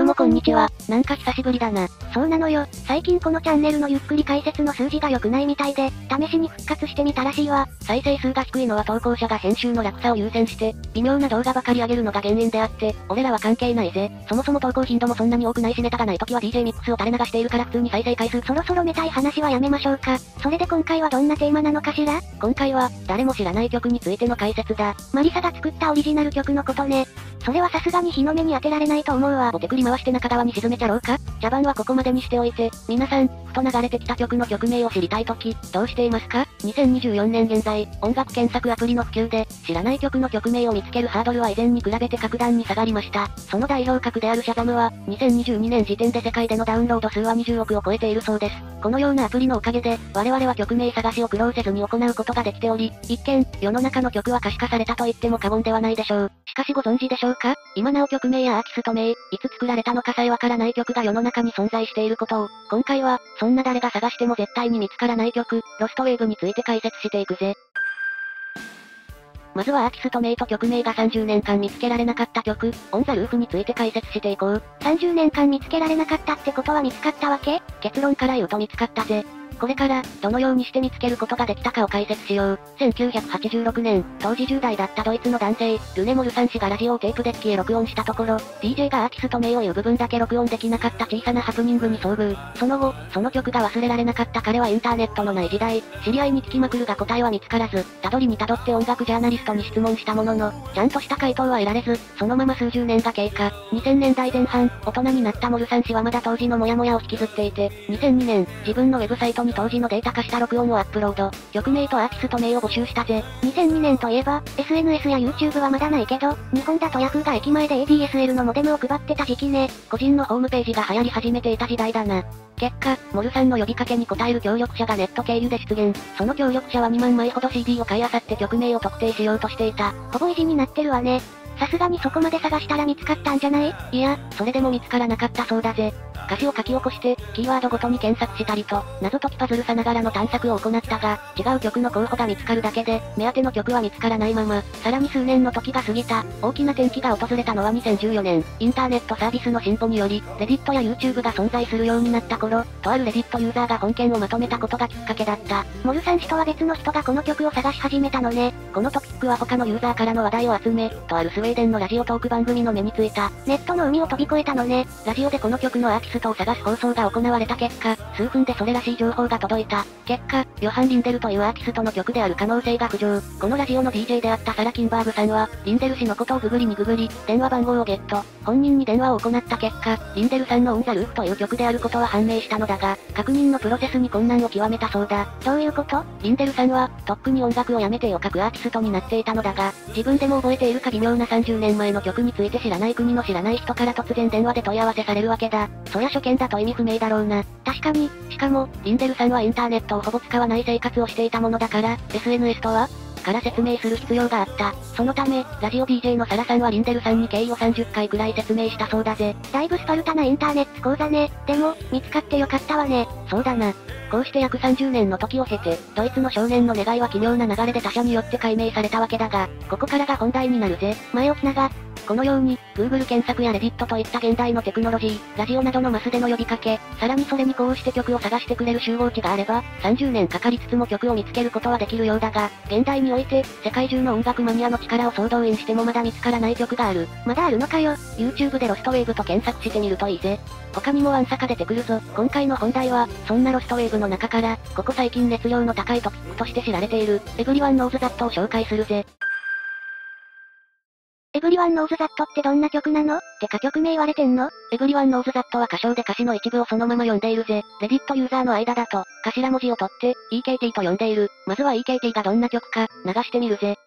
もこんにちは。なんか久しぶりだな。そうなのよ。最近このチャンネルのゆっくり解説の数字が良くないみたいで、試しに復活してみたらしいわ。再生数が低いのは投稿者が編集の楽さを優先して、微妙な動画ばかり上げるのが原因であって、俺らは関係ないぜ。そもそも投稿頻度もそんなに多くないしネタがない時は DJ ミックスを垂れ流しているから普通に再生回数。そろそろめたい話はやめましょうか。それで今回はどんなテーマなのかしら？今回は、誰も知らない曲についての解説だ。マリサが作ったオリジナル曲のことね。それはさすがに日の目に当てられないと思うわ。お手繰り回して中側に沈めちゃろうか？茶番はここまでにしておいて、皆さん、ふと流れてきた曲の曲名を知りたいとき、どうしていますか？ 2024 年現在、音楽検索アプリの普及で、知らない曲の曲名を見つけるハードルは以前に比べて格段に下がりました。その代表格であるシャザムは、2022年時点で世界でのダウンロード数は20億を超えているそうです。このようなアプリのおかげで、我々は曲名探しを苦労せずに行うことができており、一見、世の中の曲は可視化されたと言っても過言ではないでしょう。しかしご存知でしょうか？今なお曲名やアーティスト名、いつ作られたのかさえわからない曲が世の中に存在していることを、今回は、そんな誰が探しても絶対に見つからない曲、ロストウェーブについて解説していくぜ。まずはアーティスト名と曲名が30年間見つけられなかった曲、オンザルーフについて解説していこう。30年間見つけられなかったってことは見つかったわけ？結論から言うと見つかったぜ。これから、どのようにして見つけることができたかを解説しよう。1986年、当時10代だったドイツの男性、ルネ・モルさん氏がラジオをテープデッキへ録音したところ、DJ がアーティスト名を言う部分だけ録音できなかった小さなハプニングに遭遇。その後、その曲が忘れられなかった彼はインターネットのない時代、知り合いに聞きまくるが答えは見つからず、たどりにたどって音楽ジャーナリストに質問したものの、ちゃんとした回答は得られず、そのまま数十年が経過。2000年代前半、大人になったモルさん氏はまだ当時のモヤモヤを引きずっていて、2002年、自分のウェブサイトに当時のデータ化した録音をアップロード。曲名とアーティスト名を募集したぜ。2002年といえば、SNS や YouTube はまだないけど、日本だとヤフーが駅前で ADSL のモデムを配ってた時期ね。個人のホームページが流行り始めていた時代だな。結果、モルさんの呼びかけに応える協力者がネット経由で出現。その協力者は2万枚ほど CD を買い漁って曲名を特定しようとしていた。ほぼ意地になってるわね。さすがにそこまで探したら見つかったんじゃない？いや、それでも見つからなかったそうだぜ。歌詞を書き起こして、キーワードごとに検索したりと、謎解きパズルさながらの探索を行ったが、違う曲の候補が見つかるだけで、目当ての曲は見つからないまま、さらに数年の時が過ぎた。大きな転機が訪れたのは2014年、インターネットサービスの進歩により、レディットや YouTube が存在するようになった頃、とあるレディットユーザーが本件をまとめたことがきっかけだった。モルさん氏とは別の人がこの曲を探し始めたのね。このトピックは他のユーザーからの話題を集め、とあるスウェーデンのラジオトーク番組の目についた。ネットの海を飛び越えたのね。ラジオでこの曲のアーティストを探す放送が行われた結果、数分でそれらしい情報が届いた。結果、ヨハン・リンデルというアーティストの曲である可能性が浮上。このラジオの DJ であったサラ・キンバーグさんは、リンデル氏のことをググりにググり、電話番号をゲット。本人に電話を行った結果、リンデルさんのオン・ザ・ルーフという曲であることは判明したのだが、確認のプロセスに困難を極めたそうだ。どういうこと？リンデルさんは、とっくに音楽をやめて絵を描くアーティストになっていたのだが、自分でも覚えているか微妙な30年前の曲について知らない国の知らない人から突然電話で問い合わせされるわけだ。そりゃ初見だと意味不明だろうな。確かに、しかも、リンデルさんはインターネットをほぼ使わない生活をしていたものだから、SNS とはから説明する必要があった。そのため、ラジオ DJ のサラさんはリンデルさんに経緯を30回くらい説明したそうだぜ。だいぶスパルタなインターネット講座ね。でも、見つかってよかったわね。そうだな。こうして約30年の時を経て、ドイツの少年の願いは奇妙な流れで他者によって解明されたわけだが、ここからが本題になるぜ。前置きなが。このように、Google 検索や Reddit といった現代のテクノロジー、ラジオなどのマスでの呼びかけ、さらにそれにこうして曲を探してくれる集合値があれば、30年かかりつつも曲を見つけることはできるようだが、現代において、世界中の音楽マニアの力を総動員してもまだ見つからない曲がある。まだあるのかよ。YouTube でロストウェーブと検索してみるといいぜ。他にもワンサカ出てくるぞ。今回の本題は、そんなロストウェーブの中から、ここ最近熱量の高いトピックとして知られている、Everyone Knows Thatを紹介するぜ。Everyone Knows That ってどんな曲なの？てか曲名言われてんの？ Everyone Knows That は歌唱で歌詞の一部をそのまま読んでいるぜ。レディットユーザーの間だと、頭文字を取って、EKT と呼んでいる。まずは EKT がどんな曲か、流してみるぜ。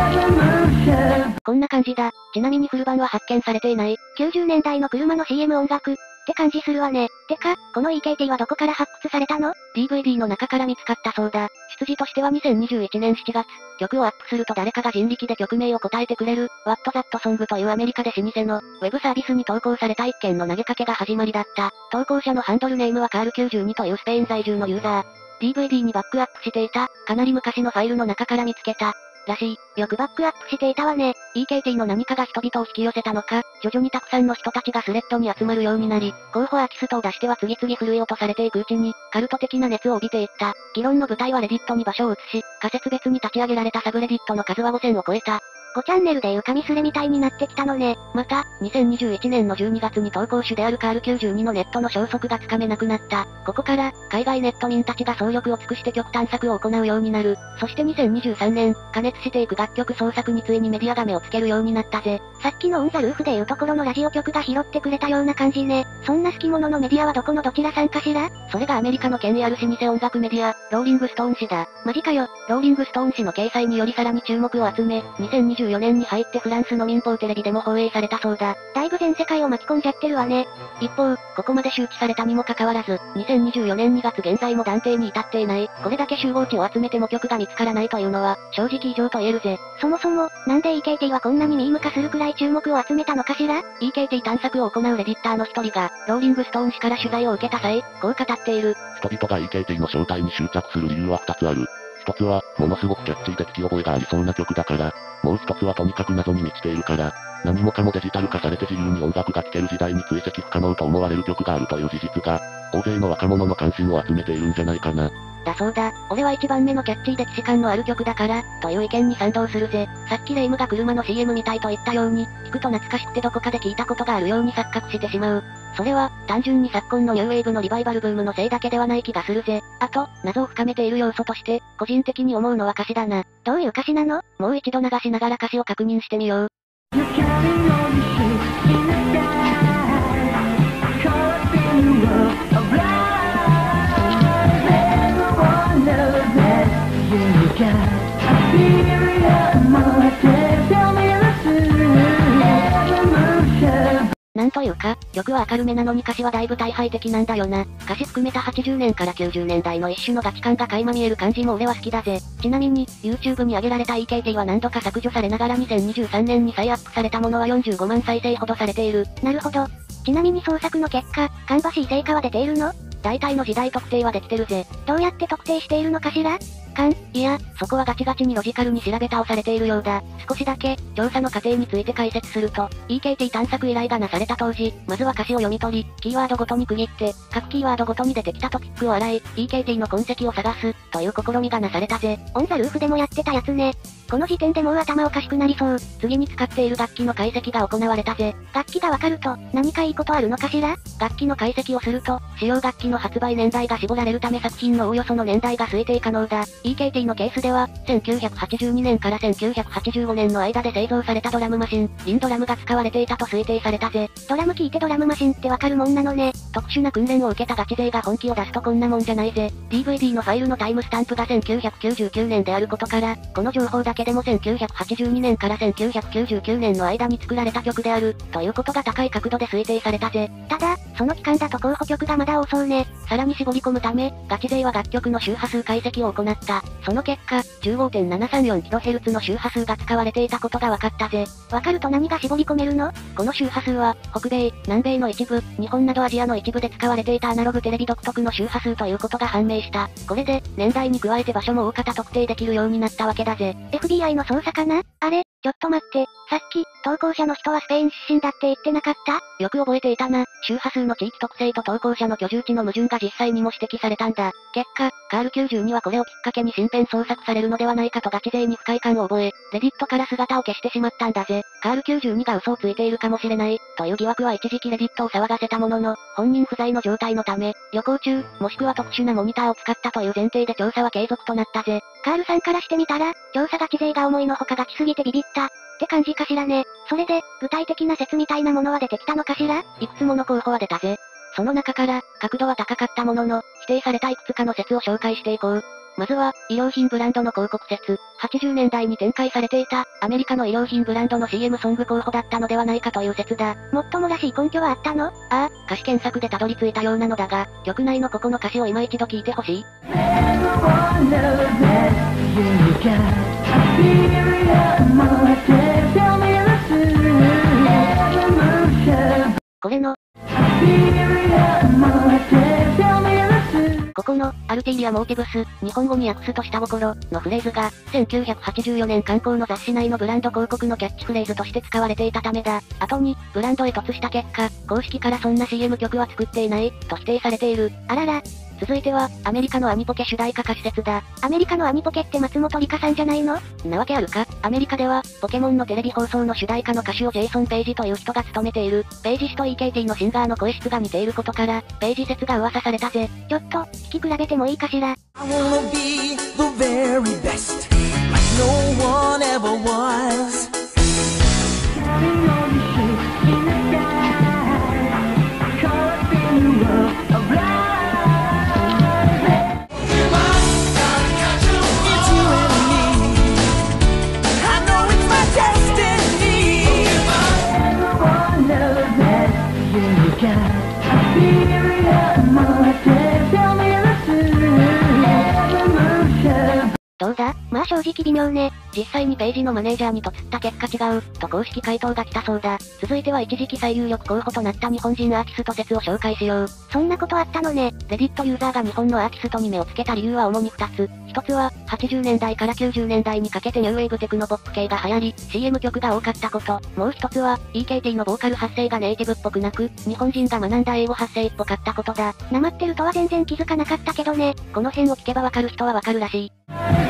こんな感じだ。ちなみにフル版は発見されていない。90年代の車の CM 音楽。っって感じするわね。てか、この EKT はどこから発掘されたの？ DVD の中から見つかったそうだ。出自としては2021年7月、曲をアップすると誰かが人力で曲名を答えてくれる、What That Song というアメリカで老舗の、ウェブサービスに投稿された一件の投げかけが始まりだった。投稿者のハンドルネームはカール92というスペイン在住のユーザー。DVD にバックアップしていた、かなり昔のファイルの中から見つけた。らしい。 よくバックアップしていたわね。 EKT の何かが人々を引き寄せたのか、徐々にたくさんの人たちがスレッドに集まるようになり、候補アーティストを出しては次々振るい落とされていくうちに、カルト的な熱を帯びていった。議論の舞台はレディットに場所を移し、仮説別に立ち上げられたサブレディットの数は5000を超えた。 5チャンネルでいう紙スレみたいになってきたのね。 また、2021年の12月に投稿主であるカール92のネットの消息がつかめなくなった。ここから、海外ネット民たちが総力を尽くして曲探索を行うようになる。そして2023年、過熱していく楽曲創作についにメディアが目をつけるようになったぜ。 さっきのオンザルーフでいうところのラジオ局が拾ってくれたような感じね。そんな好き者のメディアはどこのどちらさんかしら？ それがアメリカの権威ある老舗音楽メディア、ローリングストーン誌だ。 マジかよ。 ローリングストーン誌の掲載によりさらに注目を集め、2024年に入ってフランスの民放テレビでも放映されたそうだ。 だいぶ全世界を巻き込んじゃってるわね。 一方、ここまで周知されたにもかかわらず、2024年2月現在も断定に至っていない。これだけ集合値を集めても曲が見つからないというのは、正直異常と言えるぜ。 そもそも、なんで EKT はこんなにミーム化するくらい注目を集めたのかしら？ EKT 探索を行うレディッターの一人が、ローリングストーン誌から取材を受けた際、こう語っている。 人々が EKT の正体に執着する理由は2つある。一つは、ものすごくキャッチーで聞き覚えがありそうな曲だから、もう一つはとにかく謎に満ちているから、何もかもデジタル化されて自由に音楽が聴ける時代に追跡不可能と思われる曲があるという事実が、大勢の若者の関心を集めているんじゃないかな。 だそうだ。俺は一番目のキャッチーで既視感のある曲だから、という意見に賛同するぜ。さっきレイムが車の CM みたいと言ったように、聞くと懐かしくてどこかで聞いたことがあるように錯覚してしまう。それは、単純に昨今のニューウェーブのリバイバルブームのせいだけではない気がするぜ。あと、謎を深めている要素として、個人的に思うのは歌詞だな。 どういう歌詞なの？ もう一度流しながら歌詞を確認してみよう。なんというか、曲は明るめなのに歌詞はだいぶ大敗的なんだよな。歌詞含めた80年から90年代の一種のガチ感が垣間見える感じも俺は好きだぜ。ちなみに、YouTube に上げられた EKT は何度か削除されながら2023年に再アップされたものは45万再生ほどされている。 なるほど。ちなみに創作の結果、芳しい成果は出ているの？ 大体の時代特定はできてるぜ。 どうやって特定しているのかしら？ いや、そこはガチガチにロジカルに調べ倒されているようだ。少しだけ、調査の過程について解説すると、EKT 探索依頼がなされた当時、まずは歌詞を読み取り、キーワードごとに区切って、各キーワードごとに出てきたトピックを洗い、EKT の痕跡を探す、という試みがなされたぜ。 オンザルーフでもやってたやつね。この時点でもう頭おかしくなりそう。 次に使っている楽器の解析が行われたぜ。 楽器がわかると、何かいいことあるのかしら？ 楽器の解析をすると、使用楽器の発売年代が絞られるため作品のおおよその年代が推定可能だ。EKT のケースでは、1982年から1985年の間で製造されたドラムマシン、リンドラムが使われていたと推定されたぜ。 ドラム聞いてドラムマシンってわかるもんなのね。 特殊な訓練を受けたガチ勢が本気を出すとこんなもんじゃないぜ。DVD のファイルのタイムスタンプが1999年であることから、この情報だけでも1982年から1999年の間に作られた曲である、ということが高い角度で推定されたぜ。 ただ、その期間だと候補曲がまだ多そうね。 さらに絞り込むため、ガチ勢は楽曲の周波数解析を行った。その結果、15.734kHz の周波数が使われていたことが分かったぜ。 わかると何が絞り込めるの？ この周波数は、北米、南米の一部、日本などアジアの一部で使われていたアナログテレビ独特の周波数ということが判明した。これで、年代に加えて場所も大方特定できるようになったわけだぜ。 FBI の捜査かな？あれ？ちょっと待って、さっき、投稿者の人はスペイン出身だって言ってなかった？ よく覚えていたな。周波数の地域特性と投稿者の居住地の矛盾が実際にも指摘されたんだ。結果、カール92はこれをきっかけに身辺捜索されるのではないかとガチ勢に不快感を覚え、レディットから姿を消してしまったんだぜ。カール92が嘘をついているかもしれない、という疑惑は一時期レディットを騒がせたものの、本人不在の状態のため、旅行中、もしくは特殊なモニターを使ったという前提で調査は継続となったぜ。 カールさんからしてみたら、調査ガチ勢が思いのほかガチすぎてビビった。って感じかしらね。それで、具体的な説みたいなものは出てきたのかしら？ いくつもの候補は出たぜ。その中から、角度は高かったものの、否定されたいくつかの説を紹介していこう。 まずは、衣料品ブランドの広告説。80年代に展開されていた、アメリカの衣料品ブランドの CM ソング候補だったのではないかという説だ。もっともらしい根拠はあったの？ああ、歌詞検索でたどり着いたようなのだが、曲内のここの歌詞を今一度聞いてほしい。これの、ここの、アルティリアモーティブス、日本語に訳すと下心、のフレーズが、1984年刊行の雑誌内のブランド広告のキャッチフレーズとして使われていたためだ。後に、ブランドへ突した結果、公式からそんな CM 曲は作っていない、と否定されている。 あらら。 続いては、アメリカのアニポケ主題歌歌詞説だ。 アメリカのアニポケって松本里香さんじゃないの？ なわけあるか。アメリカでは、ポケモンのテレビ放送の主題歌の歌手をジェイソン・ペイジという人が務めている。ペイジ氏と EKT のシンガーの声質が似ていることから、ペイジ説が噂されたぜ。 ちょっと、聞き比べてもいいかしら。 I wanna be the very best, like no one ever was. Counting on the shapes in the sky, caught in the world of life. It's you and me. I know it's my destiny. Everyone knows that you got a theory of my tell me the truth. どうだ？まあ正直微妙ね。 実際にペイジのマネージャーにとつった結果違う、と公式回答が来たそうだ。続いては一時期最有力候補となった日本人アーティスト説を紹介しよう。 そんなことあったのね。 レディットユーザーが日本のアーティストに目をつけた理由は主に2つ。1つは、80年代から90年代にかけてニューウェーブテクノポップ系が流行り、CM 曲が多かったこと。もう1つは、EKT のボーカル発声がネイティブっぽくなく、日本人が学んだ英語発声っぽかったことだ。 なまってるとは全然気づかなかったけどね。 この辺を聞けばわかる人はわかるらしい。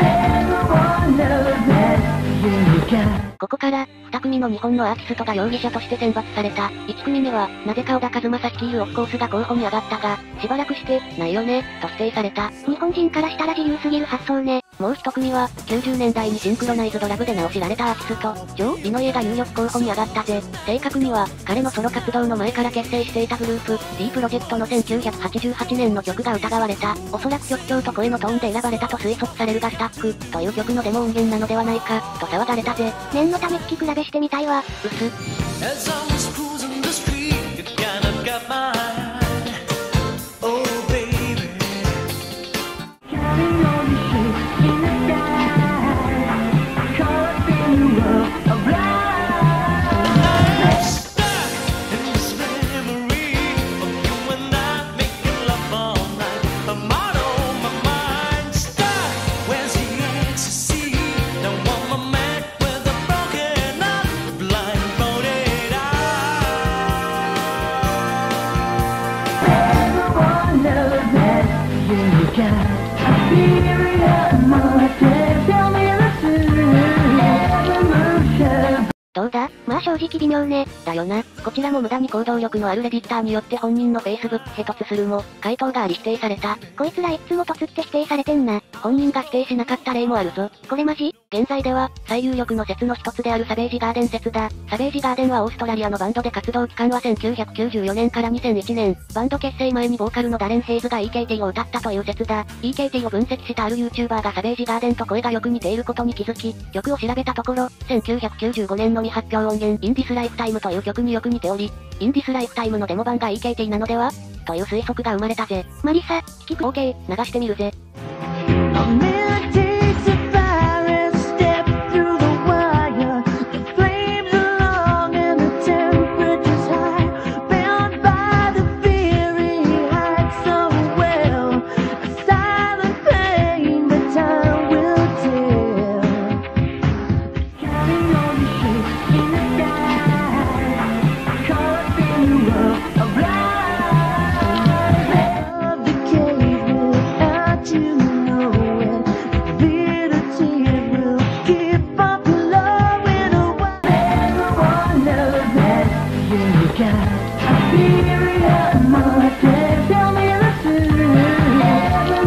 ここから、2組の日本のアーティストが容疑者として選抜された。1組目は、なぜか小田和正率いるオフコースが候補に上がったが、しばらくして、ないよね、と否定された。 日本人からしたら自由すぎる発想ね。 もう1組は、90年代にシンクロナイズドラブで名を知られたアーティスト、ジョー・リノイエが有力候補に上がったぜ。正確には、彼のソロ活動の前から結成していたグループ、D プロジェクトの1988年の曲が疑われた。おそらく曲調と声のトーンで選ばれたと推測されるがスタック、という曲のデモ音源なのではないか、と騒がれたぜ。 念のため聞き比べしてみたいわ。 うす。 As I was cruising the street, it kind of got my eye. Oh baby, counting on the shapes in the sky, caught in the world of life. I'm stuck in this memory of you and I making love all night. I'm out on my mind, stuck. Where's the ecstasy? Now I'm a man with a broken heart, blindfolded eye. Everyone knows that you got a theory of my tell me the truth. Every move should. どうだ？まあ正直微妙ね。 だよな。こちらも無駄に行動力のあるレディッターによって本人の Facebook へ突するも、回答があり否定された。 こいつらいつも突って否定されてんな。 本人が否定しなかった例もあるぞ。 これマジ？ 現在では、最有力の説の一つであるサベージガーデン説だ。サベージガーデンはオーストラリアのバンドで活動期間は1994年から2001年。バンド結成前にボーカルのダレン・ヘイズが EKT を歌ったという説だ。EKT を分析したある YouTuber がサベージガーデンと声がよく似ていることに気づき、曲を調べたところ、1995年の未発表音源、インディスライフタイムという曲によく似ており、インディスライフタイムのデモ版が EKT なのではという推測が生まれたぜ。 マリサ、聞き OK、流してみるぜ。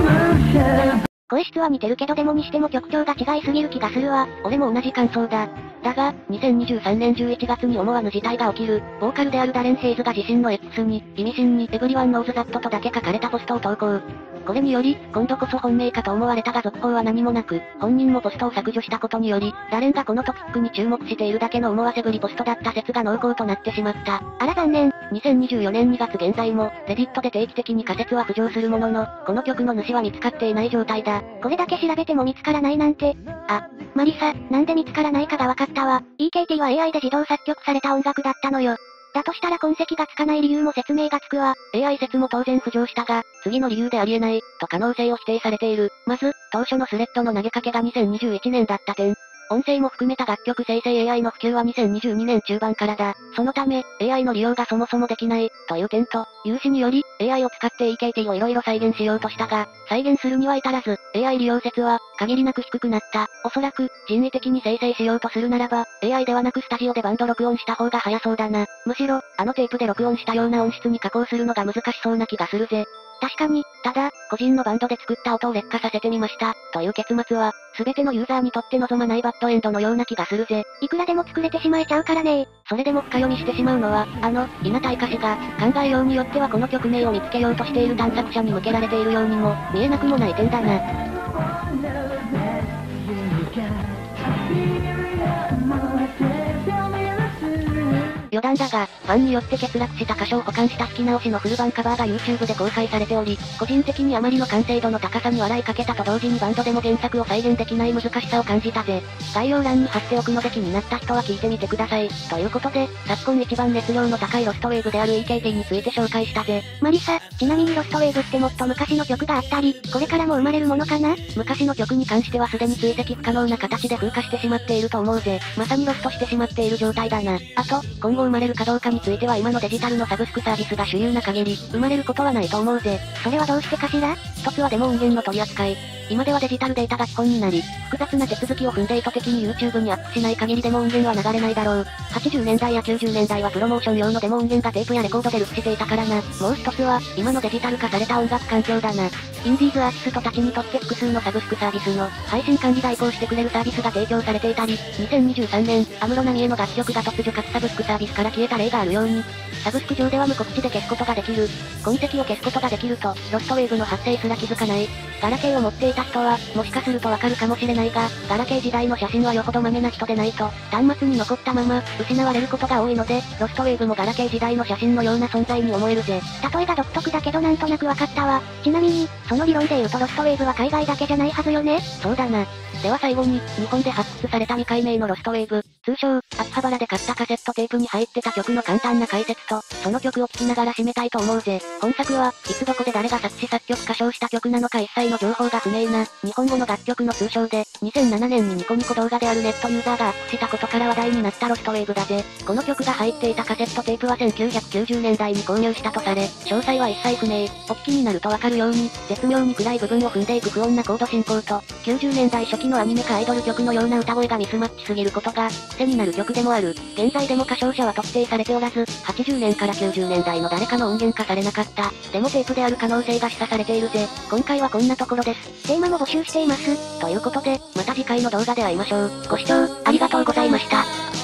声質は似てるけどでもにしても曲調が違いすぎる気がするわ。 俺も同じ感想だ。 だが、2023年11月に思わぬ事態が起きる。ボーカルであるダレン・ヘイズが自身の X に、意味深にエブリワンノーズザットとだけ書かれたポストを投稿。これにより、今度こそ本命かと思われたが続報は何もなく、本人もポストを削除したことにより、ダレンがこのトピックに注目しているだけの思わせぶりポストだった説が濃厚となってしまった。 あら残念。 2024年2月現在も、レディットで定期的に仮説は浮上するものの、この曲の主は見つかっていない状態だ。 これだけ調べても見つからないなんて。あ、マリサ、なんで見つからないかがわかったわ。EKT は AI で自動作曲された音楽だったのよ。だとしたら痕跡がつかない理由も説明がつくわ。 AI 説も当然浮上したが、次の理由でありえない、と可能性を否定されている。まず、当初のスレッドの投げかけが2021年だった点。音声も含めた楽曲生成 AI の普及は2022年中盤からだ。そのため、AI の利用がそもそもできない、という点と、有志により、AI を使って EKT を色々再現しようとしたが、再現するには至らず、AI 利用説は、限りなく低くなった。おそらく、人為的に生成しようとするならば、AI ではなくスタジオでバンド録音した方が早そうだな。むしろ、あのテープで録音したような音質に加工するのが難しそうな気がするぜ。 確かに、 ただ、個人のバンドで作った音を劣化させてみました、という結末は、すべてのユーザーにとって望まないバッドエンドのような気がするぜ。 いくらでも作れてしまえちゃうからね。 それでも深読みしてしまうのは、稲田歌詞が、考えようによってはこの曲名を見つけようとしている探索者に向けられているようにも、見えなくもない点だな。余談だが、ファンによって欠落した箇所を補完した弾き直しのフル版カバーが YouTube で公開されており、個人的にあまりの完成度の高さに笑いかけたと同時にバンドでも原作を再現できない難しさを感じたぜ。概要欄に貼っておくので気になった人は聞いてみてください。ということで、昨今一番熱量の高いロストウェーブである EKT について紹介したぜ。 マリサ、ちなみにロストウェーブってもっと昔の曲があったり、これからも生まれるものかな？ 昔の曲に関してはすでに追跡不可能な形で風化してしまっていると思うぜ。まさにロストしてしまっている状態だな。あと、今後生まれるかどうかについては今のデジタルのサブスクサービスが主流な限り、生まれることはないと思うぜ。 それはどうしてかしら？ 一つはデモ音源の取り扱い。今ではデジタルデータが基本になり、複雑な手続きを踏んで意図的に YouTube にアップしない限りデモ音源は流れないだろう。80年代や90年代はプロモーション用のデモ音源がテープやレコードでルフしていたからな。もう一つは、今のデジタル化された音楽環境だな。インディーズアーティストたちにとって複数のサブスクサービスの配信管理代行してくれるサービスが提供されていたり、2023年、安室奈美恵の楽曲が突如各サブスクサービスから消えた例があるように、サブスク上では無告知で消すことができる。痕跡を消すことができると、ロストウェーブの発生すら気づかない。ガラケーを持っていた人は、もしかするとわかるかもしれないが、ガラケー時代の写真はよほどマメな人でないと、端末に残ったまま、失われることが多いので、ロストウェーブもガラケー時代の写真のような存在に思えるぜ。 例えが独特だけどなんとなくわかったわ。ちなみに、その理論で言うとロストウェーブは海外だけじゃないはずよね？ そうだな。では最後に、日本で発掘された未解明のロストウェーブ、通称、秋葉原で買ったカセットテープに入ってた曲の簡単な解説と、その曲を聴きながら締めたいと思うぜ。本作は、いつどこで誰が作詞作曲歌唱した曲なのか一切の情報が不明な、日本語の楽曲の通称で、2007年にニコニコ動画であるネットユーザーがアップしたことから話題になったロストウェーブだぜ。この曲が入っていたカセットテープは1990年代に購入したとされ、詳細は一切不明。お聞きになるとわかるように、絶妙に暗い部分を踏んでいく不穏なコード進行と、90年代初期のアニメかアイドル曲のような歌声がミスマッチすぎることが、癖になる曲でもある。現在でも歌唱者は特定されておらず、80年から90年代の誰かの音源化されなかった、デモテープである可能性が示唆されているぜ。今回はこんなところです。 テーマも募集しています。 ということで、また次回の動画で会いましょう。ご視聴、ありがとうございました。